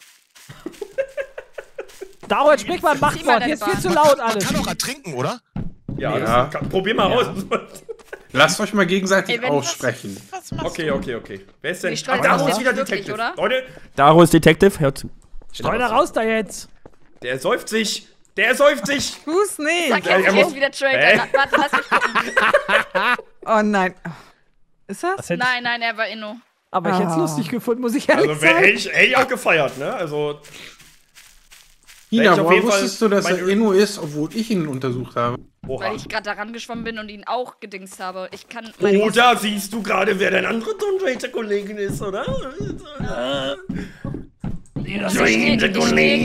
Daro, jetzt sprich mal ein Zieh mal Machtwort. deine Hier ist viel Bahn. zu laut Man alles. kann auch ertrinken, oder? Ja, Ja. probier mal aus. Lasst euch mal gegenseitig Ey, wenn aussprechen. Was machst Okay. Wer ist denn? Nee, Streuner Daro ist ist wieder wirklich, Detective. oder? Leute, Daro ist Detective. Hör zu. Streu da raus da jetzt. Der säuft sich. Der säuft sich. Tu's nicht. Sag Ja, jetzt, er hier muss- ist wieder Traitor. Hä? Warte, lass mich gucken. Oh nein. Ist das? Das hätte Nein, er war Inno. aber ich hätte es Ah. lustig gefunden, muss ich ehrlich Also sagen. hätte ich auch gefeiert, ne? Also, Ina, auf woher jeden Fall wusstest du, dass mein- er Inno ist, obwohl ich ihn untersucht habe? oha. Weil ich gerade da rangeschwommen bin und ihn auch gedingst habe. Ich kann. Oder siehst du gerade, wer dein anderer Tomb Raider-Kollegin ist, oder? Ich stehe gerade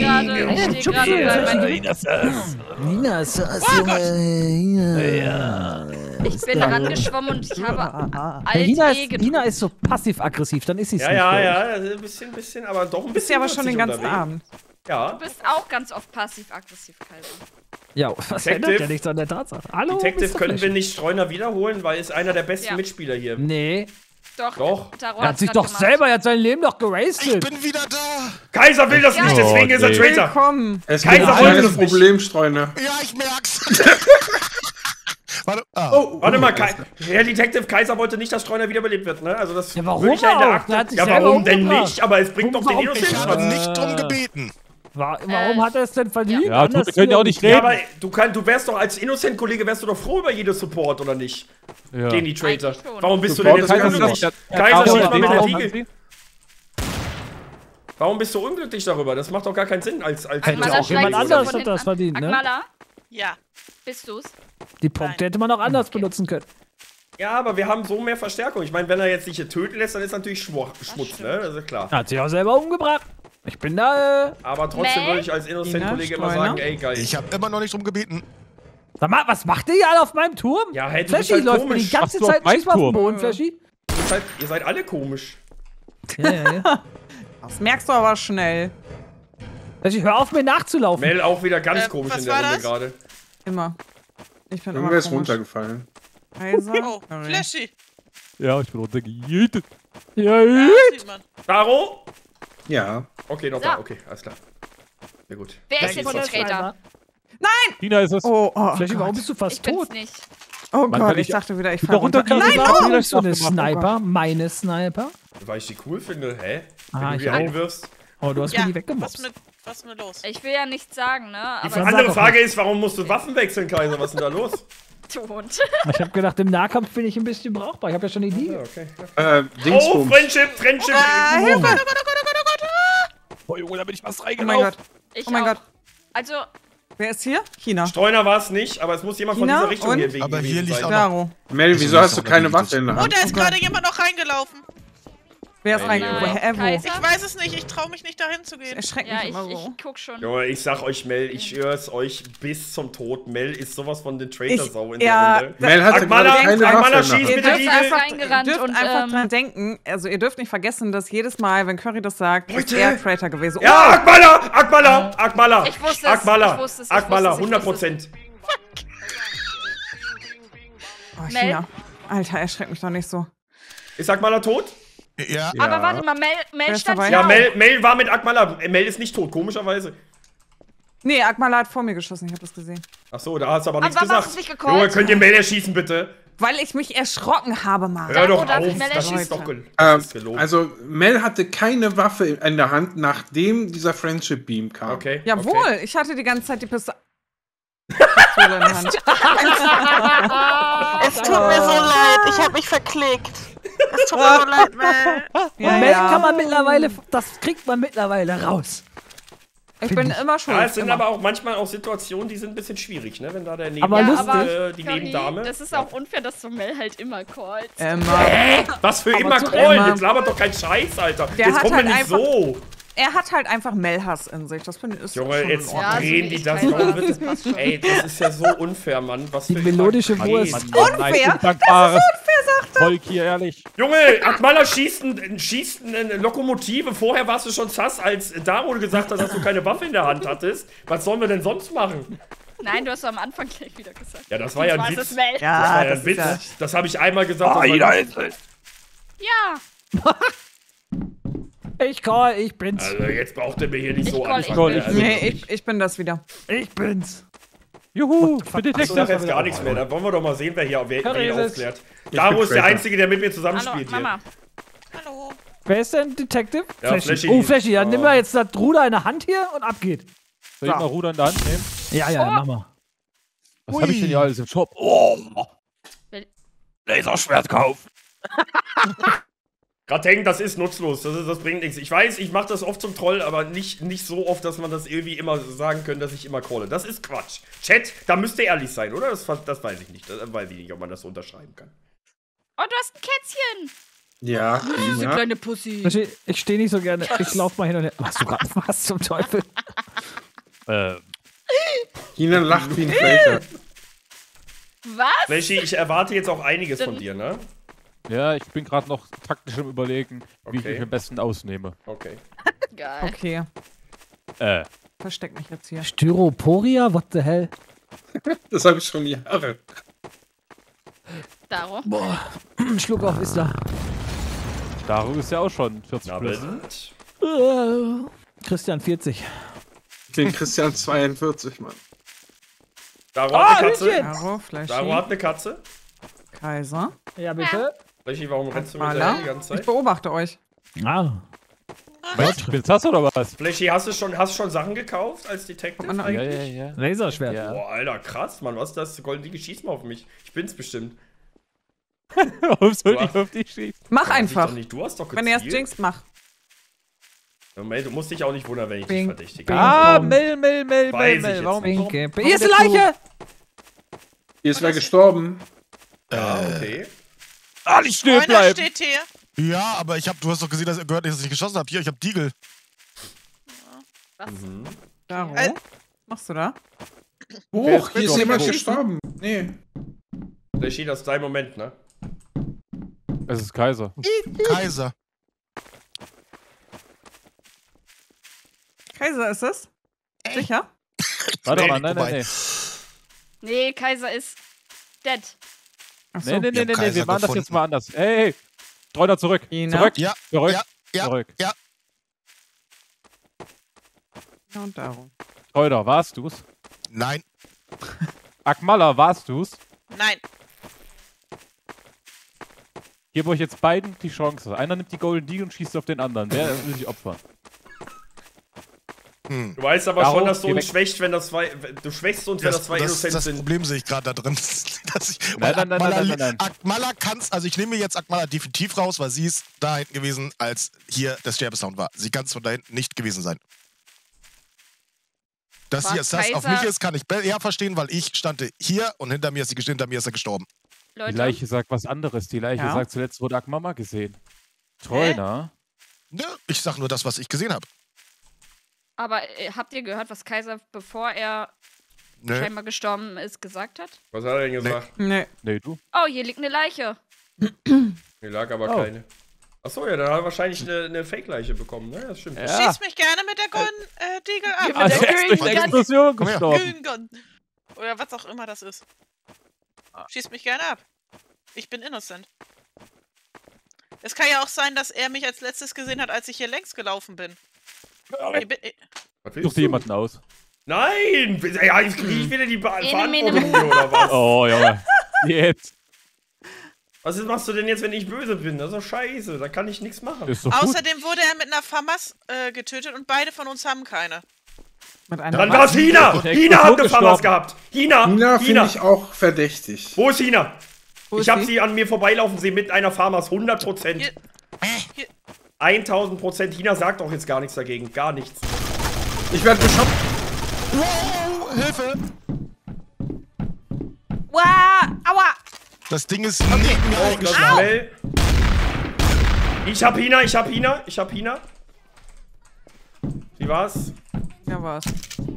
bei Nina ist Ich bin rangeschwommen und ich habe Nina Alt-E ist, Nina ist so passiv-aggressiv, dann ist sie es nicht. Ein bisschen, aber doch ein Bist bisschen. ja aber schon den ganzen unterwegs. Abend. Ja, Du bist auch ganz oft passiv-aggressiv, Calvin. Ja, was Detective? ändert ja nichts an der Tatsache. Hallo, Detective Mr. können wir Flash. nicht Streuner wiederholen, weil er ist einer der besten Ja. Mitspieler hier. Nee, Doch. Taro er hat hat's sich grad doch gemacht. selber, er hat sein Leben doch Ich gerastet. bin wieder da. Kaiser will das nicht, deswegen ist er nee. Traitor. Willkommen. Es gibt Kaiser ein wollte kleines das nicht. Problem, Streuner. Ja, ich merk's. Warte. Ah. Oh, Warte mal, alles Herr Detective Kaiser wollte nicht, dass Streuner wiederbelebt wird, ne? Also das Ja, warum würde ich ja in der auch? Akte. Der hat sich Ja, selber warum denn umgebracht. nicht? Aber es bringt doch den Warum? Innocent Ich habe nicht drum gebeten. Warum hat er es denn verdient? Ja, Anders Tote können ja auch nicht Ja, reden. aber du wärst doch als Innocent-Kollege, wärst du doch froh über jede Support, oder nicht? Ja. Gegen die Traitor. Eigentlich schon. Warum bist du Support denn jetzt ist ganz unglücklich? gut. Kaiser steht mal mit der Warum? Diegel. Warum bist du unglücklich darüber? Das macht doch gar keinen Sinn als Hätte Akmala auch jemand schlägt anderes so von hat das hinten verdient, an. ne? Akmala, Ja. bist du's? Die Punkte hätte man auch anders benutzen können. Ja, aber wir haben so mehr Verstärkung. Ich meine, wenn er jetzt nicht hier töten lässt, dann ist natürlich Schmutz, ne? Das ist klar. Er hat sich auch selber umgebracht. Ich bin da, Aber trotzdem Nee. würde ich als Innocent-Kollege immer Streuner? sagen, ey, geil. Ich habe immer noch nicht drum gebeten. Sag mal, was macht ihr hier alle auf meinem Turm? Ja, hey, du bist Flashy halt läuft mir die komisch. ganze Machst du auf Zeit meinem Schieß auf den Turm? Boden, Flashy. Ihr seid alle komisch. Ja, ja, ja. Das merkst du aber schnell. Flashy, hör auf, mir nachzulaufen. Mel auch wieder ganz komisch was in der war Runde das? gerade. Immer. Ich bin Irgendwer immer ist komisch. runtergefallen. Kaiser. Oh, Curry. Flashy. Ja, ich bin runtergejätet. Ja, Ja, sieht man. Daro? Ja. Okay, noch So. da. Okay, alles klar. Sehr gut. Wer ist Flashy jetzt von der der Traitor? Schreiber. Tina ist es. Oh, oh, Flashy, warum Gott. bist du fast Ich bin's tot? nicht. Oh Man Gott, kann ich nicht- dachte wieder, ich Doch falle runter. runter- Nein, Warum warum? vielleicht so eine Ach, Sniper? Meine Sniper? Weil ich die cool finde, hä? Ah, Wenn du ich die auch. einwirfst. Oh, du hast Ja, mir die was weggemobst. ist mit los? Ich will ja nichts sagen, ne? Die Aber sag andere doch Frage ist, warum musst du Waffen wechseln, Kaiser? Was ist denn da los? tot. Ich hab gedacht, im Nahkampf bin ich ein bisschen brauchbar. Ich habe ja schon die Liege. Ja, okay. Dingsbums. Oh, Friendship! Hilfe! Oh Junge, da bin ich fast Oh mein reingelaufen. Gott. Ich Oh mein auch. Gott. Also, Wer ist hier? China. Streuner war es nicht, aber es muss jemand von China dieser Richtung und- hier wegen Aber hier gewesen liegt sein. auch Daro. Mel, wieso hast du keine Waffe in der Oh, Hand? da ist gerade jemand noch reingelaufen. Wer ist Nein, reingekommen? nein, Wo? Kaiser? Ich weiß es nicht, ich traue mich nicht dahin zu gehen. Erschreckt ja, mich ich immer so. guck schon. Junge, ich sag euch, Mel, ich schwör's euch bis zum Tod. Mel ist sowas von den Traitor-Sau in ja, der Runde. Mel hatte Akmala, gerade keine Akmala Waffe in schießt der mit Hand. der dürft Diegel. einfach reingerannt dürft und, einfach dran denken, also ihr dürft nicht vergessen, dass jedes Mal, wenn Curry das sagt, ist Leute! er Traitor gewesen. Ja, Akmala! Ich wusste es, Akmala! ich wusste es, ich Akmala, wusste es, ich 100%. Oh, Mel? China. Alter, erschreckt mich doch nicht so. Ist Akmala tot? Ja. Aber warte mal, Mel ist stand dabei? hier Ja, auch. Mel war mit Akmala. Mel ist nicht tot, komischerweise. Nee, Akmala hat vor mir geschossen, ich habe das gesehen. Achso, da hast du aber Aber nichts warum hast gesagt. du's nicht gecallt? Junge, könnt ihr Mel erschießen, bitte? Weil ich mich erschrocken habe, Mann. Hör doch darf ich auf, Mel das erschießen? ist doch das ist gelogen. Also, Mel hatte keine Waffe in der Hand, nachdem dieser Friendship Beam kam. Okay. Jawohl, Okay. ich hatte die ganze Zeit die Pistole in der Hand. Es tut mir so leid, ich habe mich verklickt. Es tut mir so leid, Mel. Ja, Mel ja. kann man mittlerweile, das kriegt man mittlerweile raus. Ich bin immer schuld. Ja, es sind immer. aber auch manchmal auch Situationen, die sind ein bisschen schwierig, ne? Wenn da der Aber die Curry, Nebendame. das ist auch unfair, dass du Mel halt immer callst. Was für immer zu Callen? Emma. Jetzt labert doch kein Scheiß, Alter. Der Jetzt hat kommen wir halt nicht einfach- so. Er hat halt einfach Melhass in sich. Das finde ich ist Junge, schon jetzt in Ordnung. Ja, drehen so die wie das ich noch. weiß, das passt schon. Ey, das ist ja so unfair, Mann. Was Die für melodische immer Wurst. Crazy. Unfair? Undankbares Volk hier, ehrlich. Junge, Akmala schießt eine Lokomotive. Vorher warst du schon sass, als Daro gesagt hat, dass du keine Waffe in der Hand hattest. Was sollen wir denn sonst machen? Nein, du hast am Anfang gleich wieder gesagt. Ja, das war ja ein Was Witz. ist Mel? Das Ja, war ja das ein Witz. ist ja... Das habe ich einmal gesagt. das jeder war- ist es. Ja. Ich call, ich bin's. Also jetzt braucht er mir hier nicht Ich so call, ich anfangen. bin. Also, Nee, ich bin das wieder. Ich bin's. Juhu, ich bin Achso, Detektiv. das jetzt gar nichts mehr. Dann wollen wir doch mal sehen, wer hier Curry ist es. aufklärt. Daro ist der Traitor. Einzige, der mit mir Hallo, zusammenspielt hier. Mama. Hallo. Wer ist denn Detective? Ja, Flashy. Oh, Flashy, dann Oh. nimm mal jetzt das Ruder in der Hand hier und ab geht. Soll ich mal Ruder in der Hand nehmen? Ja, ja, mach mal. Was habe ich denn hier alles im Shop? Oh! Wel- Laserschwert kaufen. Grateng, das ist nutzlos, das bringt nichts. Ich weiß, ich mache das oft zum Troll, aber nicht so oft, dass man das irgendwie immer sagen kann, dass ich immer calle. Das ist Quatsch. Chat, da müsst ihr ehrlich sein, oder? Das weiß ich nicht. Das weiß ich nicht, ob man das so unterschreiben kann. Oh, du hast ein Kätzchen. Ja, Diese ja. kleine Pussy. Flashy, ich stehe nicht so gerne. Ich lauf mal hin und her. Machst du gerade was zum Teufel? Hina lacht wie ein Traitor. Was? Flashy, ich erwarte jetzt auch einiges von dir, ne? Ja, ich bin gerade noch taktisch im Überlegen, wie ich Okay. mich am besten ausnehme. Okay. Geil. Okay, Äh, versteck mich jetzt hier. Styroporia? What the hell? Das habe ich schon Jahre. Daro. Boah, Schluck auf ist da. Daru ist ja auch schon 40 plus. Abend. Christian 40. Den Christian 42, Mann. Daro hat eine Katze. Hühnchen. Daro, Flashy, Daro hat eine Katze. Kaiser. Ja, bitte. Flashy, warum rennst du mit der Akmala. die ganze Ich Zeit? beobachte euch. Ah. Meinst du, jetzt hast du oder was? Flashy, hast du schon Sachen gekauft als Detective Guck mal, Ja, eigentlich? ja, ja. Laserschwert. Ja. Boah, Alter, krass, Mann. Was ist das? Golden Digi, schieß mal auf mich. Ich bin's bestimmt. Warum soll ich auf dich schießen? Mach Ja, einfach. doch nicht. Du hast doch Wenn er es gezielt. jinxt, mach. Moment, du musst dich auch nicht wundern, wenn ich Bing, dich verdächtige. bing. Ah, Bom. Mel. Weiß ich jetzt Warum? nicht. Pinke. Hier ist die Leiche! Hier ist wer gestorben. Ah, okay. Ah, nicht stehen Einer bleiben! steht hier. Ja, aber du hast doch gesehen, dass ihr gehört, dass ich geschossen habe. Hier, ich habe Deagle. Was? Daro, Äh. was machst du da? Hoch, hier ist doch jemand hoch. gestorben. Nee. Flashy, das ist dein Moment, ne? Es ist Kaiser. Kaiser. Kaiser ist es? Sicher? Warte Nee, mal, nein, vorbei. nein, Nee, Kaiser ist dead. Achso. nee. Nee, Wir haben Kaiser wir machen das gefunden. jetzt mal anders. Hey, Treuner zurück. Ina? Zurück. Ja, Zurück. ja, ja, Zurück. ja. Und Daro. Treuner, warst du's? Nein. Akmala, warst du's? Nein. Ich gebe euch jetzt beiden die Chance. Einer nimmt die Golden Deagle und schießt auf den anderen. Wer will sich opfern? Hm. Du weißt aber Daro, schon, dass du geh uns weg. schwächst, wenn das du schwächst uns, wenn das zwei Innocents das sind. Problem sehe ich gerade da drin. Dass ich, Nein, weil nein. Akmala kann's, also ich nehme mir jetzt Akmala definitiv raus, weil sie ist da hinten gewesen, als hier der Sterbesound war. Sie kann es von da hinten nicht gewesen sein. Dass War sie jetzt das auf Kaiser- mich ist, kann ich eher verstehen, weil ich stand hier und hinter mir ist sie hinter mir ist er gestorben. Die Leute, Leiche sagt was anderes. Die Leiche Ja. sagt, zuletzt wurde Akmama gesehen. Treuner? Ne, ich sag nur das, was ich gesehen habe. aber habt ihr gehört, was Kaiser, bevor er Ne? scheinbar gestorben ist, gesagt hat? Was hat er denn gesagt? Nee. Nee, du? Oh, hier liegt eine Leiche. Hier lag aber Oh. keine. Achso, ja, dann hat er wahrscheinlich eine Fake-Leiche bekommen, ne? Das stimmt. Ja. Schieß mich gerne mit der Golden Deagle ab. Also der er ist durch die Green Gun. Explosion Komm her. gestorben. Green Gun. Oder was auch immer das ist. Schieß mich gerne ab. Ich bin innocent. Es kann ja auch sein, dass er mich als letztes gesehen hat, als ich hier längs gelaufen bin. Was willst Such dir jemanden aus. Nein! Ja, jetzt krieg ich wieder die Mene, Verantwortung hier, oder was? Oh, Junge. Jetzt. Was machst du denn jetzt, wenn ich böse bin? Das ist doch scheiße, da kann ich nichts machen. Ist doch gut. Außerdem wurde er mit einer FAMAS getötet und beide von uns haben keine. Mit einer Dann war es Hina! Und der Hina hat eine Explosion Famas gestorben. gehabt! Hina! Hina finde ich auch verdächtig. Wo ist Hina? Wo ist Ich habe sie? sie an mir vorbeilaufen sehen mit einer Farmers, 100%. Hier, 1000%. Hina sagt auch jetzt gar nichts dagegen. Gar nichts. Ich werde geschockt. Wow, Hilfe! Wow, aua! Das Ding ist neben mir Das ist eingeschlagen. Mel. Ich hab Hina. Wie war's? Ja, war's.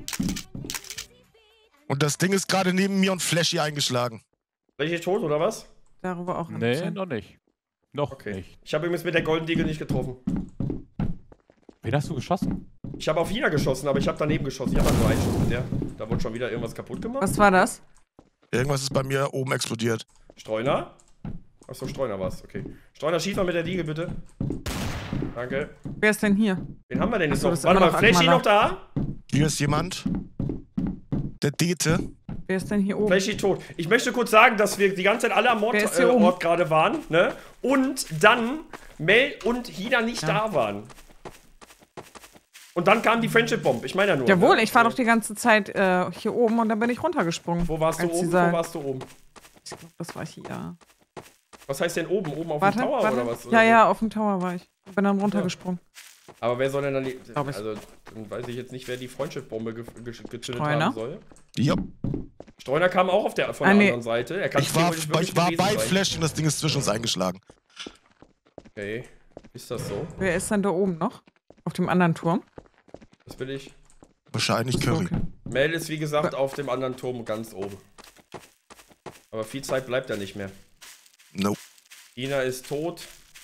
Und das Ding ist gerade neben mir und Flashy eingeschlagen. Bin ich tot oder was? Darüber auch Nee, ein noch nicht. Noch Okay. nicht. Ich habe übrigens mit der Golden Deagle nicht getroffen. Wen hast du geschossen? Ich habe auf Hina geschossen, aber ich habe daneben geschossen. Ich habe nur einen Schuss mit der. Da wurde schon wieder irgendwas kaputt gemacht. Was war das? Irgendwas ist bei mir oben explodiert. Streuner? Achso, Streuner war's. Okay. Streuner, schieß mal mit der Deagle, bitte. Danke. Wer ist denn hier? Wen haben wir denn jetzt Achso, noch? das ist Warte immer mal, noch Flashy Akmala. noch da? Hier ist jemand. Der Dete. Wer ist denn hier oben? Flashy tot. Ich möchte kurz sagen, dass wir die ganze Zeit alle am Wer ist hier oben? Ort gerade waren, ne? Und dann Mel und Hina nicht da waren. Und dann kam die Friendship Bomb. Ich meine ja nur. Jawohl, ne? ich war doch die ganze Zeit hier oben und dann bin ich runtergesprungen. Wo warst du als sie oben? sagt- Wo warst du oben? Ich glaube, das war hier. Was heißt denn oben? Oben auf Warte, dem Tower warte. oder was? Ja, Oder ja, auf dem Tower war ich. Bin dann runtergesprungen. so? Aber wer soll denn dann die. Glaub ich. Also, dann weiß ich jetzt nicht, wer die Friendship-Bombe gezündet Streuner? haben soll. Ja. Streuner kam auch von der nee. anderen Seite. Er kann Ich war theoretisch wirklich bei gewesen sein. Flashy und das Ding ist zwischen uns eingeschlagen. Okay. Ist das so? Wer ist denn da oben noch? Auf dem anderen Turm? Das bin ich. Wahrscheinlich Curry. Okay. Mel ist wie gesagt auf dem anderen Turm ganz oben. Aber viel Zeit bleibt ja nicht mehr. Nope. Hina ist tot.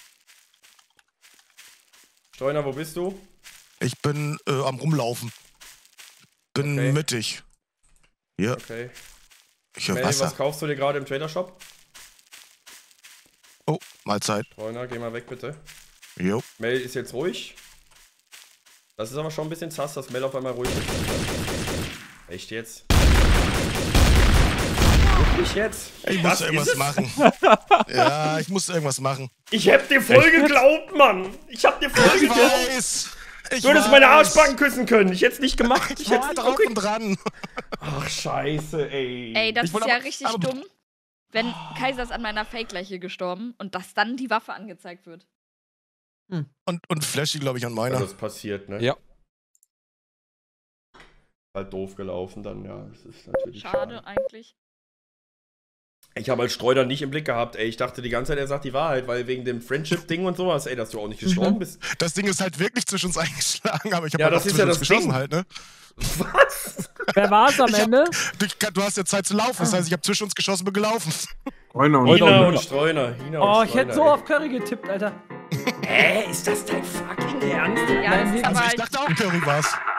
Streuner, wo bist du? Ich bin am Rumlaufen. Bin Okay. mittig. Hier, Okay. ich höre Mel, was Wasser. kaufst du dir gerade im Trader-Shop? Oh, Mahlzeit. Streuner, geh mal weg bitte. Jo. Mel ist jetzt ruhig. Das ist aber schon ein bisschen sass, dass Mel auf einmal ruhig ist. Echt jetzt? Wirklich jetzt? Ich Das muss ist irgendwas es? machen. Ja, ich muss irgendwas machen. Ich hab dir voll geglaubt, Mann! Ich hab dir voll Ich geglaubt! weiß. Du hättest meine Arschbacken küssen können. Ich hätte es nicht gemacht. Ich hätte war nicht drauf okay. und dran. Ach, scheiße, ey. Ey, das Ich ist wollte ja aber- richtig aber- dumm, wenn Kaiser ist an meiner Fake-Leiche gestorben und dass dann die Waffe angezeigt wird. Und Flashy, glaube ich, an meiner. Das passiert, ne? Ja. Halt doof gelaufen dann, ja. Das ist natürlich Schade eigentlich. Ich habe als Streuner nicht im Blick gehabt, ey. Ich dachte die ganze Zeit, er sagt die Wahrheit, weil wegen dem Friendship-Ding und sowas, ey, dass du auch nicht gestorben bist. Das Ding ist halt wirklich zwischen uns eingeschlagen, aber ich habe Ja, halt das auch ist zwischen ja uns das geschossen Ding. halt, ne? Was? Wer war's am Ende? Du hast ja Zeit zu laufen, das heißt, ich habe zwischen uns geschossen, bin gelaufen. Streuner und Hina Hina und und Streuner. Hina Oh, und ich hätte so Streuner, auf Curry getippt, Alter. ey. Ist das dein fucking Ernst? Ja, das ist Nein, aber Also ich halt dachte auch, Curry war's.